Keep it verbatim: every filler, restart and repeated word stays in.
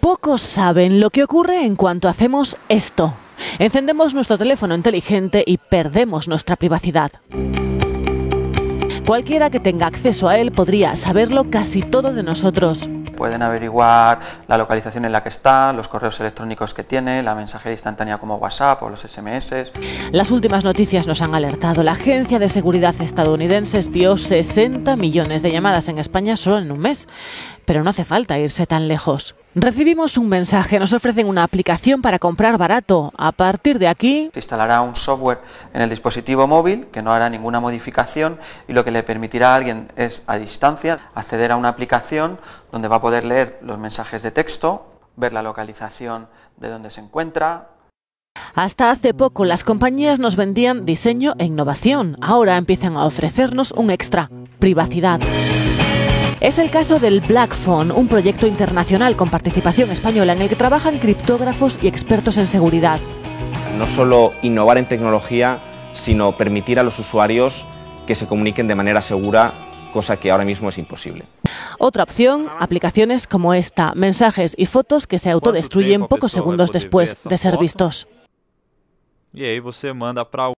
Pocos saben lo que ocurre en cuanto hacemos esto. Encendemos nuestro teléfono inteligente y perdemos nuestra privacidad. Cualquiera que tenga acceso a él podría saberlo casi todo de nosotros. Pueden averiguar la localización en la que está, los correos electrónicos que tiene, la mensajería instantánea como WhatsApp o los ese eme ese. Las últimas noticias nos han alertado. La Agencia de Seguridad estadounidense espió sesenta millones de llamadas en España solo en un mes. Pero no hace falta irse tan lejos. Recibimos un mensaje, nos ofrecen una aplicación para comprar barato. A partir de aquí se instalará un software en el dispositivo móvil que no hará ninguna modificación y lo que le permitirá a alguien es, a distancia, acceder a una aplicación donde va a poder leer los mensajes de texto, ver la localización de donde se encuentra. Hasta hace poco las compañías nos vendían diseño e innovación. Ahora empiezan a ofrecernos un extra: privacidad. Es el caso del Black Phone, un proyecto internacional con participación española en el que trabajan criptógrafos y expertos en seguridad. No solo innovar en tecnología, sino permitir a los usuarios que se comuniquen de manera segura, cosa que ahora mismo es imposible. Otra opción, aplicaciones como esta, mensajes y fotos que se autodestruyen pocos segundos después de ser vistos. E aí você manda para